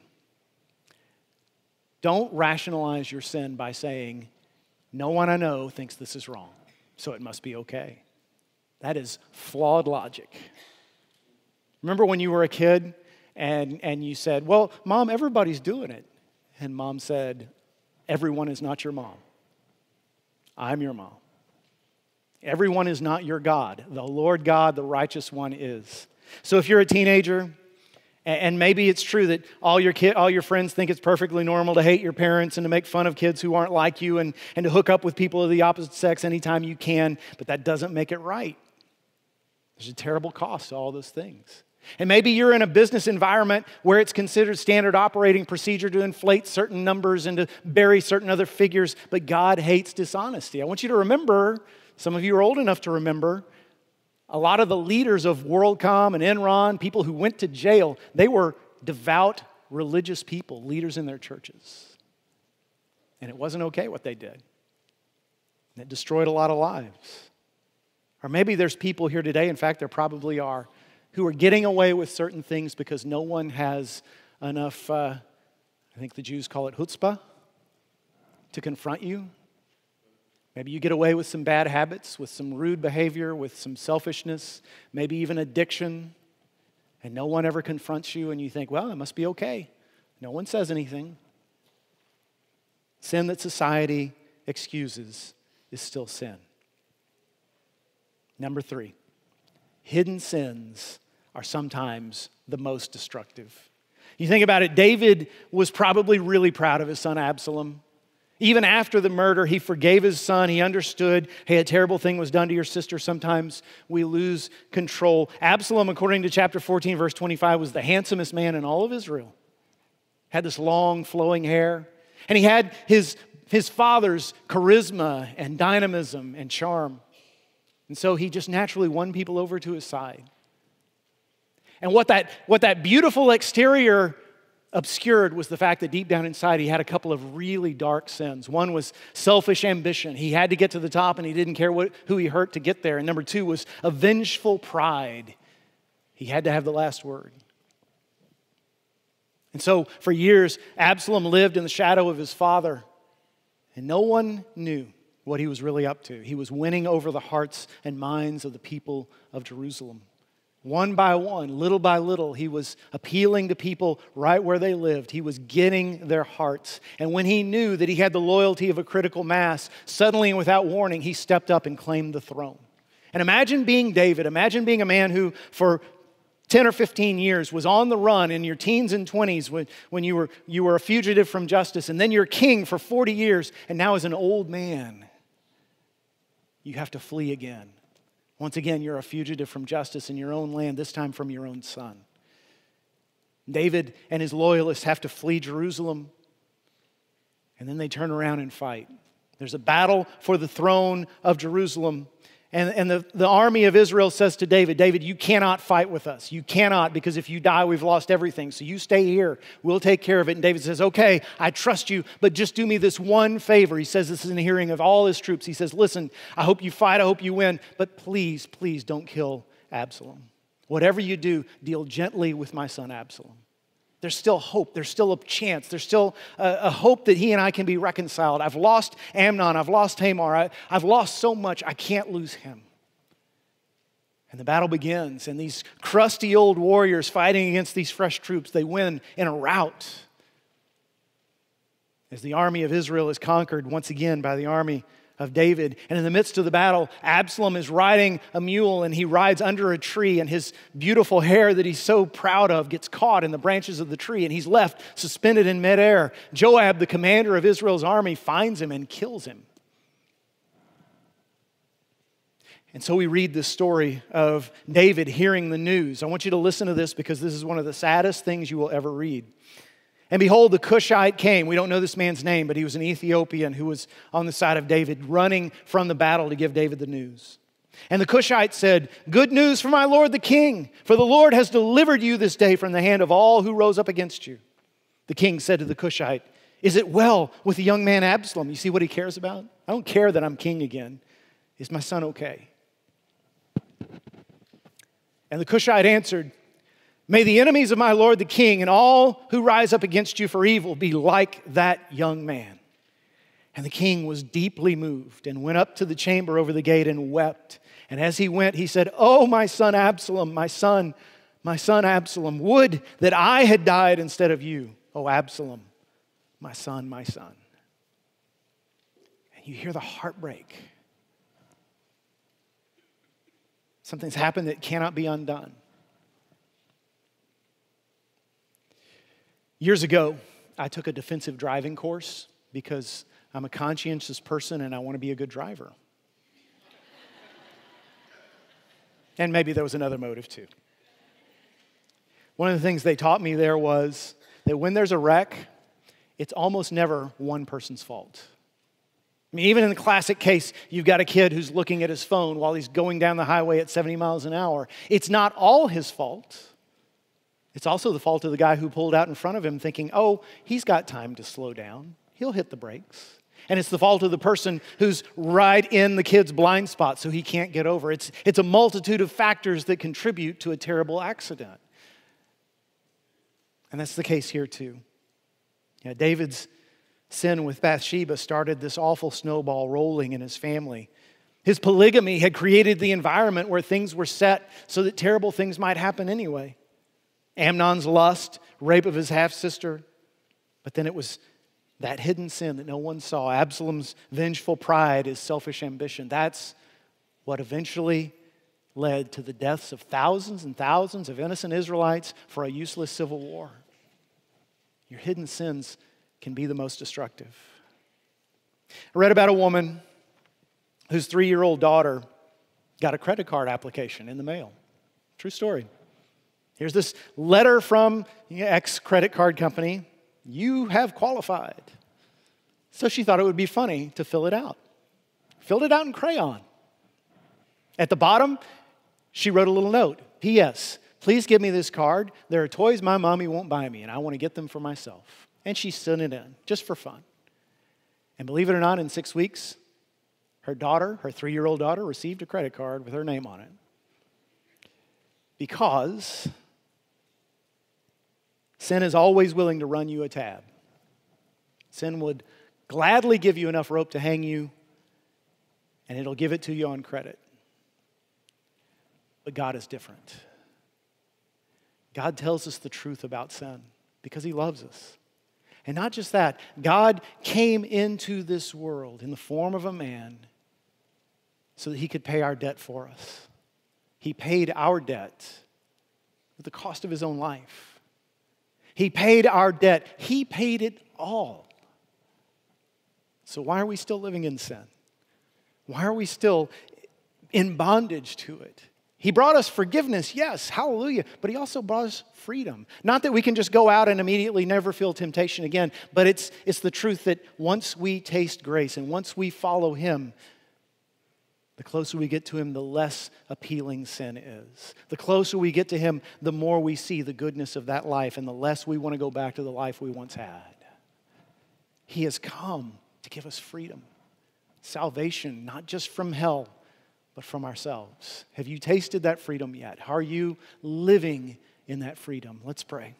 Don't rationalize your sin by saying, no one I know thinks this is wrong, so it must be okay. That is flawed logic. Remember when you were a kid? And, and you said, well, Mom, everybody's doing it. And Mom said, everyone is not your mom. I'm your mom. Everyone is not your God. The Lord God, the righteous one, is. So if you're a teenager, and maybe it's true that all your kid, all your friends think it's perfectly normal to hate your parents and to make fun of kids who aren't like you and, and to hook up with people of the opposite sex anytime you can, but that doesn't make it right. There's a terrible cost to all those things. And maybe you're in a business environment where it's considered standard operating procedure to inflate certain numbers and to bury certain other figures, but God hates dishonesty. I want you to remember, some of you are old enough to remember, a lot of the leaders of WorldCom and Enron, people who went to jail, they were devout, religious people, leaders in their churches. And it wasn't okay what they did. And it destroyed a lot of lives. Or maybe there's people here today, in fact, there probably are, who are getting away with certain things because no one has enough, uh, I think the Jews call it chutzpah, to confront you. Maybe you get away with some bad habits, with some rude behavior, with some selfishness, maybe even addiction, and no one ever confronts you, and you think, well, it must be okay. No one says anything. Sin that society excuses is still sin. Number three, hidden sins are sometimes the most destructive. You think about it, David was probably really proud of his son Absalom. Even after the murder, he forgave his son. He understood, hey, a terrible thing was done to your sister. Sometimes we lose control. Absalom, according to chapter fourteen, verse twenty-five, was the handsomest man in all of Israel. Had this long, flowing hair. And he had his, his father's charisma and dynamism and charm. And so he just naturally won people over to his side. And what that, what that beautiful exterior obscured was the fact that deep down inside he had a couple of really dark sins. One was selfish ambition. He had to get to the top and he didn't care what, who he hurt to get there. And number two was a vengeful pride. He had to have the last word. And so for years, Absalom lived in the shadow of his father. And no one knew what he was really up to. He was winning over the hearts and minds of the people of Jerusalem. One by one, little by little, he was appealing to people right where they lived. He was getting their hearts. And when he knew that he had the loyalty of a critical mass, suddenly and without warning, he stepped up and claimed the throne. And imagine being David. Imagine being a man who, for ten or fifteen years, was on the run in your teens and twenties when, when you were, you were a fugitive from justice. And then you're king for forty years. And now as an old man, you have to flee again. Once again, you're a fugitive from justice in your own land, this time from your own son. David and his loyalists have to flee Jerusalem, and then they turn around and fight. There's a battle for the throne of Jerusalem, and, and the, the army of Israel says to David, David, you cannot fight with us. You cannot, because if you die, we've lost everything. So you stay here. We'll take care of it. And David says, okay, I trust you, but just do me this one favor. He says this in the hearing of all his troops. He says, listen, I hope you fight. I hope you win. But please, please don't kill Absalom. Whatever you do, deal gently with my son Absalom. There's still hope. There's still a chance. There's still a, a hope that he and I can be reconciled. I've lost Amnon. I've lost Tamar. I, I've lost so much. I can't lose him. And the battle begins. And these crusty old warriors fighting against these fresh troops, they win in a rout. As the army of Israel is conquered once again by the army of David. And in the midst of the battle, Absalom is riding a mule, and he rides under a tree, and his beautiful hair that he's so proud of gets caught in the branches of the tree, and he's left suspended in midair. Joab, the commander of Israel's army, finds him and kills him. And so we read this story of David hearing the news. I want you to listen to this because this is one of the saddest things you will ever read. And behold, the Cushite came. We don't know this man's name, but he was an Ethiopian who was on the side of David, running from the battle to give David the news. And the Cushite said, good news for my lord the king, for the Lord has delivered you this day from the hand of all who rose up against you. The king said to the Cushite, is it well with the young man Absalom? You see what he cares about? I don't care that I'm king again. Is my son okay? And the Cushite answered, may the enemies of my lord the king and all who rise up against you for evil be like that young man. And the king was deeply moved and went up to the chamber over the gate and wept. And as he went, he said, oh, my son Absalom, my son, my son Absalom, would that I had died instead of you. Oh, Absalom, my son, my son. And you hear the heartbreak. Something's happened that cannot be undone. Years ago, I took a defensive driving course because I'm a conscientious person and I want to be a good driver. And maybe there was another motive too. One of the things they taught me there was that when there's a wreck, it's almost never one person's fault. I mean, even in the classic case, you've got a kid who's looking at his phone while he's going down the highway at seventy miles an hour. It's not all his fault. It's also the fault of the guy who pulled out in front of him thinking, oh, he's got time to slow down. He'll hit the brakes. And it's the fault of the person who's right in the kid's blind spot so he can't get over. It's, it's a multitude of factors that contribute to a terrible accident. And that's the case here too. Yeah, David's sin with Bathsheba started this awful snowball rolling in his family. His polygamy had created the environment where things were set so that terrible things might happen anyway. Amnon's lust, rape of his half-sister. But then it was that hidden sin that no one saw. Absalom's vengeful pride, his selfish ambition. That's what eventually led to the deaths of thousands and thousands of innocent Israelites for a useless civil war. Your hidden sins can be the most destructive. I read about a woman whose three-year-old daughter got a credit card application in the mail. True story. Here's this letter from X credit card company. You have qualified. So she thought it would be funny to fill it out. Filled it out in crayon. At the bottom, she wrote a little note. P S. Please give me this card. There are toys my mommy won't buy me, and I want to get them for myself. And she sent it in, just for fun. And believe it or not, in six weeks, her daughter, her three-year-old daughter, received a credit card with her name on it. Because sin is always willing to run you a tab. Sin would gladly give you enough rope to hang you, and it'll give it to you on credit. But God is different. God tells us the truth about sin because he loves us. And not just that, God came into this world in the form of a man so that he could pay our debt for us. He paid our debt with the cost of his own life. He paid our debt. He paid it all. So why are we still living in sin? Why are we still in bondage to it? He brought us forgiveness, yes, hallelujah, but he also brought us freedom. Not that we can just go out and immediately never feel temptation again, but it's, it's the truth that once we taste grace and once we follow him, the closer we get to him, the less appealing sin is. The closer we get to him, the more we see the goodness of that life and the less we want to go back to the life we once had. He has come to give us freedom, salvation, not just from hell, but from ourselves. Have you tasted that freedom yet? Are you living in that freedom? Let's pray.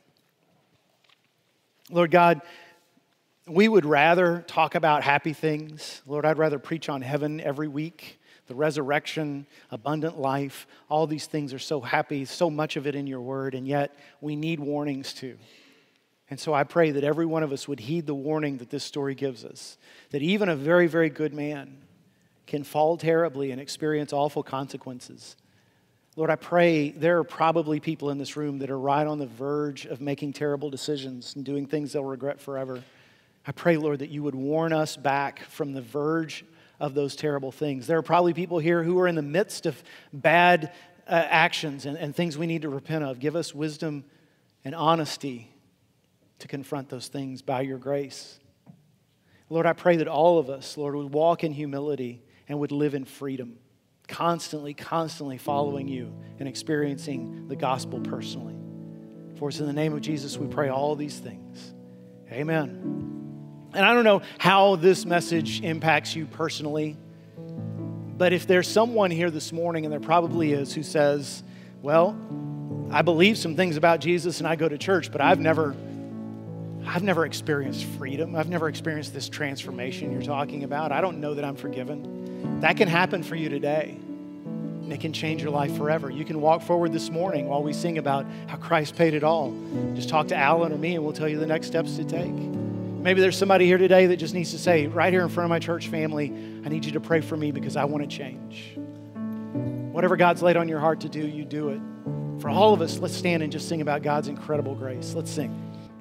Lord God, we would rather talk about happy things. Lord, I'd rather preach on heaven every week, the resurrection, abundant life. All these things are so happy, so much of it in your word, and yet we need warnings too. And so I pray that every one of us would heed the warning that this story gives us, that even a very, very good man can fall terribly and experience awful consequences. Lord, I pray there are probably people in this room that are right on the verge of making terrible decisions and doing things they'll regret forever. I pray, Lord, that you would warn us back from the verge of those terrible things. There are probably people here who are in the midst of bad uh, actions and, and things we need to repent of. Give us wisdom and honesty to confront those things by your grace. Lord, I pray that all of us, Lord, would walk in humility and would live in freedom, constantly, constantly following you and experiencing the gospel personally. For us in the name of Jesus, we pray all these things. Amen. And I don't know how this message impacts you personally, but if there's someone here this morning, and there probably is, who says, well, I believe some things about Jesus and I go to church, but I've never I've never experienced freedom. I've never experienced this transformation you're talking about. I don't know that I'm forgiven. That can happen for you today. And it can change your life forever. You can walk forward this morning while we sing about how Christ paid it all. Just talk to Alan or me and we'll tell you the next steps to take. Maybe there's somebody here today that just needs to say, right here in front of my church family, I need you to pray for me because I want to change. Whatever God's laid on your heart to do, you do it. For all of us, let's stand and just sing about God's incredible grace. Let's sing.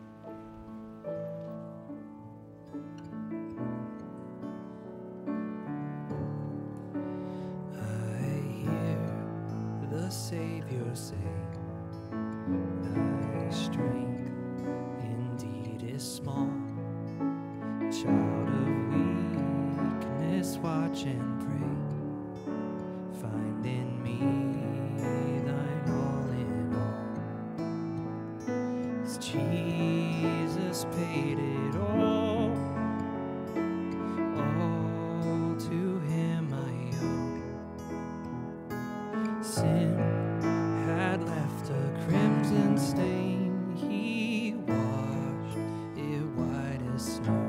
Savior say, thy strength indeed is small. Child of weakness, watch and pray. Find in me thine all in all. As Jesus paid it all, all to him I owe. Sin had left a crimson stain, he washed it white as snow.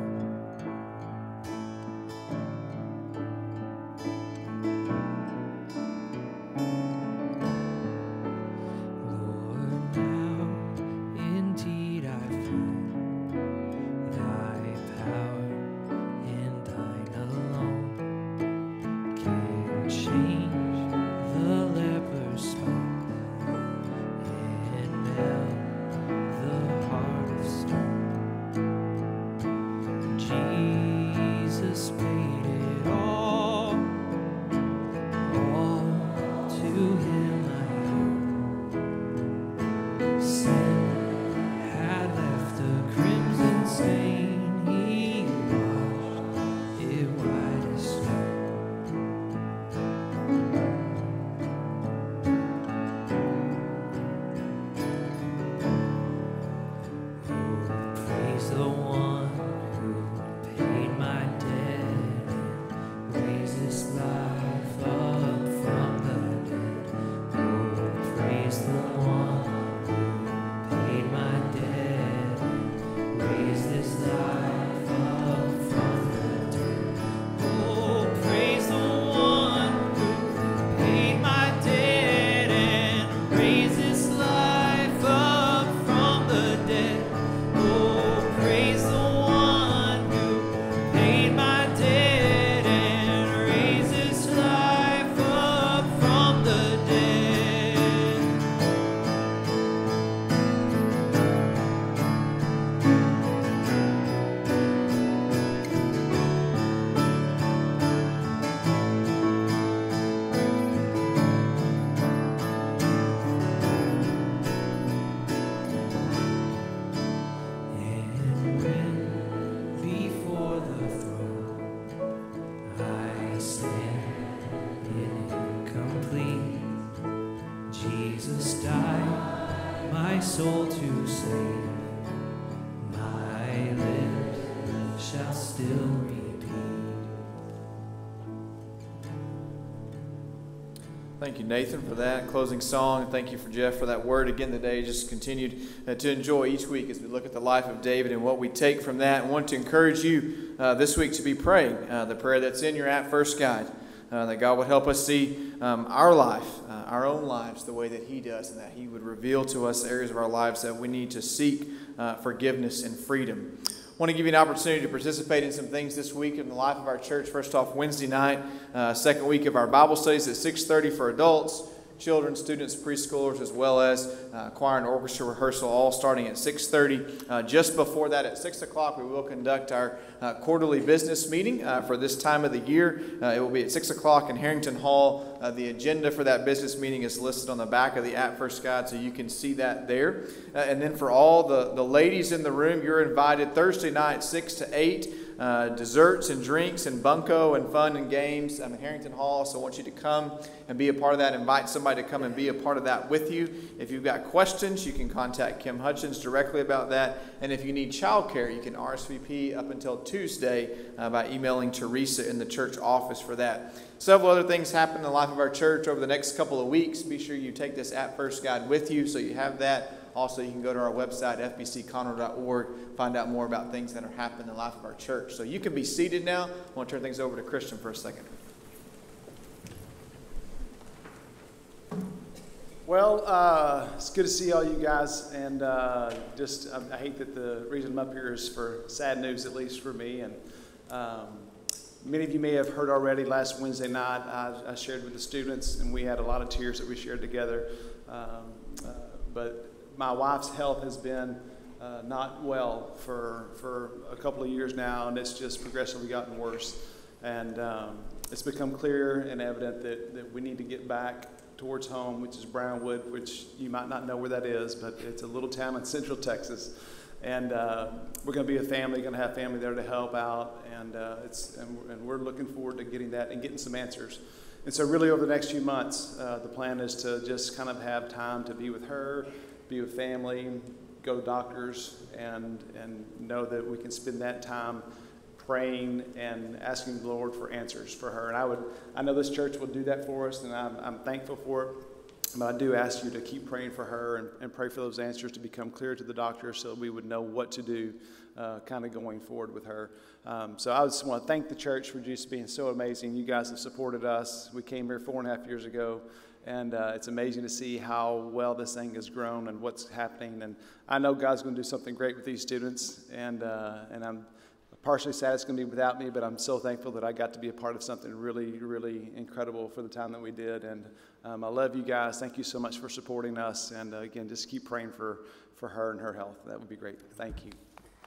Lord, now indeed I find thy power and thine alone can change the leper's spot. Jesus paid it all, all to him I owe. Sin had left a crimson stain, he washed it white as snow. Oh, praise the one paid my debt, raise this life up from the dead. Oh, praise the one who paid my debt, raise this life up from the say, my lips shall still repeat. Thank you, Nathan, for that closing song. Thank you for Jeff for that word again today. Just continued uh, to enjoy each week as we look at the life of David and what we take from that. I want to encourage you uh, this week to be praying uh, the prayer that's in your At First guide, uh, that God would help us see um, our life, uh, our own lives, the way that He does, and that He would reveal to us areas of our lives that we need to seek uh, forgiveness and freedom. I want to give you an opportunity to participate in some things this week in the life of our church. First off, Wednesday night, uh, second week of our Bible studies at six thirty for adults, children, students, preschoolers, as well as uh, choir and orchestra rehearsal, all starting at six thirty. Uh, just before that, at six o'clock, we will conduct our uh, quarterly business meeting uh, for this time of the year. Uh, it will be at six o'clock in Harrington Hall. Uh, the agenda for that business meeting is listed on the back of the At First guide, so you can see that there. Uh, and then for all the, the ladies in the room, you're invited Thursday night, six to eight. Uh, desserts and drinks and bunco and fun and games um, at Harrington Hall. So I want you to come and be a part of that. Invite somebody to come and be a part of that with you. If you've got questions, you can contact Kim Hutchins directly about that. And if you need childcare, you can R S V P up until Tuesday uh, by emailing Teresa in the church office for that. Several other things happen in the life of our church over the next couple of weeks. Be sure you take this At First guide with you so you have that. Also, you can go to our website, f b c conroe dot org, find out more about things that are happening in the life of our church. So you can be seated now. I want to turn things over to Christian for a second. Well, uh, it's good to see all you guys, and uh, just I, I hate that the reason I'm up here is for sad news, at least for me. And um, many of you may have heard already. Last Wednesday night, I, I shared with the students, and we had a lot of tears that we shared together. Um, uh, but my wife's health has been uh, not well for for a couple of years now, and it's just progressively gotten worse. And um, it's become clear and evident that, that we need to get back towards home, which is Brownwood, which you might not know where that is, but it's a little town in central Texas. And uh, we're going to be a family, going to have family there to help out, and uh, it's and, and we're looking forward to getting that and getting some answers. And so really over the next few months, uh, the plan is to just kind of have time to be with her, be with family, go to doctors, and and know that we can spend that time praying and asking the Lord for answers for her. And I would, I know this church will do that for us, and I'm, I'm thankful for it. But I do ask you to keep praying for her and, and pray for those answers to become clear to the doctor so that we would know what to do uh, kind of going forward with her. Um, so I just want to thank the church for just being so amazing. You guys have supported us. We came here four and a half years ago. And uh, it's amazing to see how well this thing has grown and what's happening. And I know God's going to do something great with these students. And uh, and I'm partially sad it's going to be without me, but I'm so thankful that I got to be a part of something really, really incredible for the time that we did. And um, I love you guys. Thank you so much for supporting us. And uh, again, just keep praying for, for her and her health. That would be great. Thank you.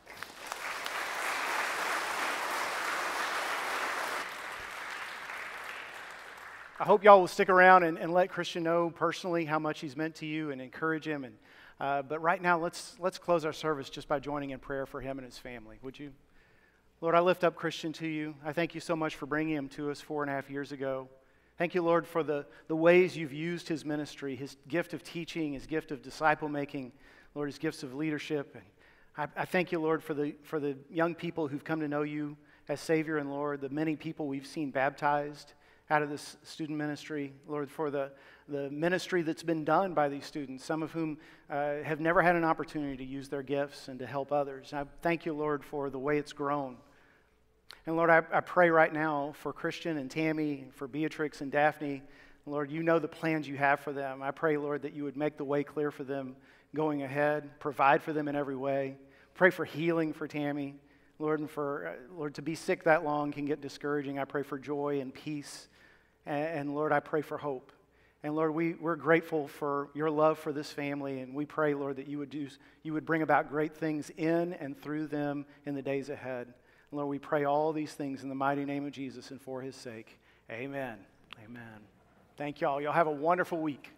I hope y'all will stick around and, and let Christian know personally how much he's meant to you and encourage him. And uh, but right now, let's let's close our service just by joining in prayer for him and his family. Would you? Lord, I lift up Christian to you. I thank you so much for bringing him to us four and a half years ago. Thank you, Lord, for the, the ways you've used his ministry, his gift of teaching, his gift of disciple making, Lord, his gifts of leadership. And I, I thank you, Lord, for the for the young people who've come to know you as Savior and Lord, the many people we've seen baptized out of this student ministry, Lord, for the, the ministry that's been done by these students, some of whom uh, have never had an opportunity to use their gifts and to help others. And I thank you, Lord, for the way it's grown. And Lord, I, I pray right now for Christian and Tammy, for Beatrix and Daphne. Lord, you know the plans you have for them. I pray, Lord, that you would make the way clear for them going ahead, provide for them in every way. Pray for healing for Tammy, Lord, and for, uh, Lord, to be sick that long can get discouraging. I pray for joy and peace. And Lord, I pray for hope. And Lord, we, we're grateful for your love for this family. And we pray, Lord, that you would do, you would bring about great things in and through them in the days ahead. And Lord, we pray all these things in the mighty name of Jesus and for his sake. Amen. Amen. Thank y'all. Y'all have a wonderful week.